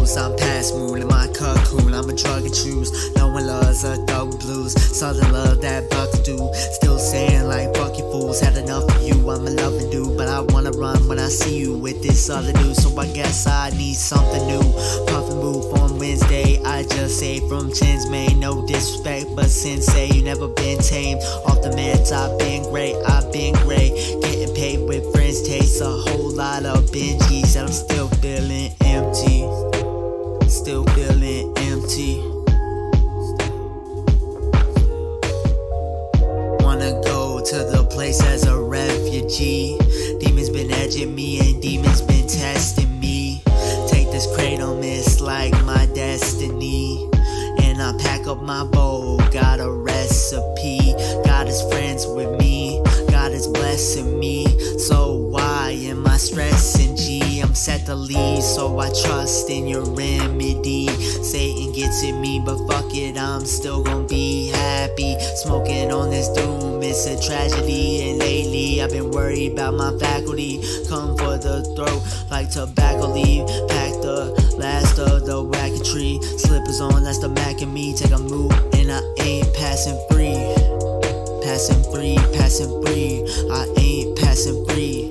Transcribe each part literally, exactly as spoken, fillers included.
booze. I'm past moon in my cocoon. I'm a drug and choose. No one loves a dog blues. Southern love that buck do. Still saying like fuck you fools. Had enough of you. I'm a loving dude, but I wanna run when I see you with this other dude. So I guess I need something new. Puff and move on Wednesday. I just say from chins, man. No disrespect, but sensei, you never been tamed. Off the meds, I've been great. I've been great. Getting paid with friends takes a whole lot of Benjis, and I'm still feeling empty. Still feeling empty. Wanna go to the place as a refugee. Demons been edging me and demons been testing me. Take this kratom, it's like my destiny. And I pack up my bowl, got a recipe. God is friends with me, God is blessing me. So why am I stressing, G? I'm set to leave, so I trust in your remedy. Satan gets at me, but fuck it, I'm still gonna be happy. Smoking on this doom, it's a tragedy. And lately I've been worried about my faculty. Come for the throat like tobacco leaf. Pack the last of the wacketry. Slippers on, that's the Mac and me. Take a move and I ain't passing free. Passing free, passing free. I ain't passing free.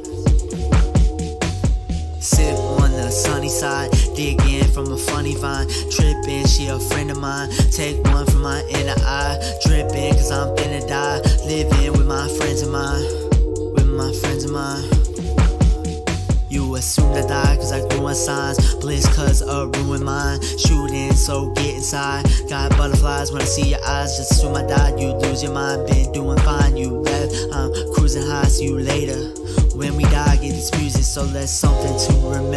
Sip on the sunny side, dig in from a funny vine. Trippin', she a friend of mine. Take one from my inner eye. Drippin', cause I'm finna die. Living with my friends of mine. With my friends of mine. You assumed I died cause I grew on signs. Bliss cause a ruined mind. Shooting, so get inside. Got butterflies when I see your eyes. Just assume I died, you lose your mind. Been doing fine, you left. I'm cruising high, see you later. When we die, get this music, so that's something to remember.